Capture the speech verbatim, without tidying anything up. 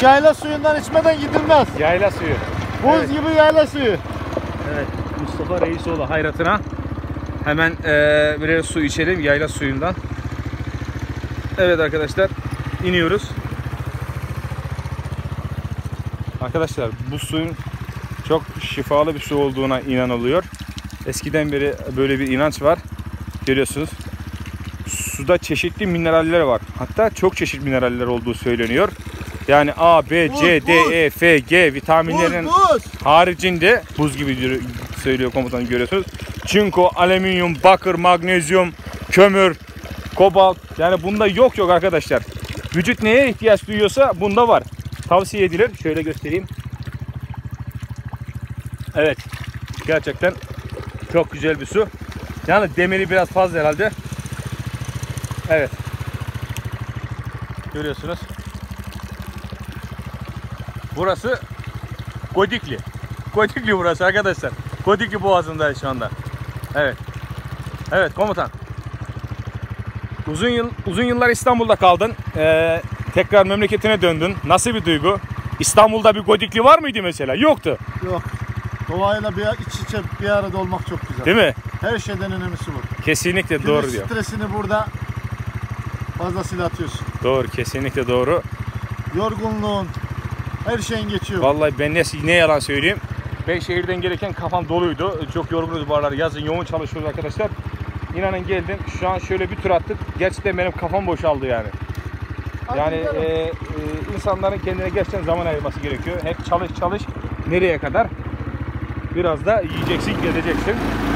yayla suyundan içmeden gidilmez. Yayla suyu. Buz Evet. gibi yayla suyu. Evet, Mustafa Reisoğlu hayratına hemen e, birer su içelim yayla suyundan. Evet arkadaşlar, iniyoruz. Arkadaşlar bu suyun çok şifalı bir su olduğuna inanılıyor. Eskiden beri böyle bir inanç var. Görüyorsunuz. Suda çeşitli mineraller var. Hatta çok çeşitli mineraller olduğu söyleniyor. Yani A, B, C, buz, D, buz. E, F, G vitaminlerinin Buz, buz. haricinde buz gibi söylüyor komutan, görüyorsunuz. Çinko, alüminyum, bakır, magnezyum, kömür, kobalt. Yani bunda yok yok arkadaşlar. Vücut neye ihtiyaç duyuyorsa bunda var. Tavsiye edilir. Şöyle göstereyim. Evet. Gerçekten çok güzel bir su. Yani demiri biraz fazla herhalde. Evet. Görüyorsunuz. Burası Godikli. Godikli burası arkadaşlar. Godikli Boğazı'ndayız şu anda. Evet. Evet komutan. Uzun yıl uzun yıllar İstanbul'da kaldın. Ee, tekrar memleketine döndün. Nasıl bir duygu? İstanbul'da bir Godikli var mıydı mesela? Yoktu. Yok. Doğayla bir iç içe bir arada olmak çok güzel. Değil mi? Her şeyden önemlisi bu. Kesinlikle Günlük doğru diyor. stresini burada fazlasıyla atıyorsun. Doğru, kesinlikle doğru. Yorgunluğun, her şeyin geçiyor. Vallahi ben ne, ne yalan söyleyeyim. Ben şehirden gelirken kafam doluydu. Çok yorgunuz bu aralar. Yazın yoğun çalışıyoruz arkadaşlar. İnanın geldim. Şu an şöyle bir tur attık. Gerçekten benim kafam boşaldı yani. Yani e, e, insanların kendine gerçekten zaman ayırması gerekiyor. Hep çalış çalış. Nereye kadar? Biraz da yiyeceksin, gezeceksin.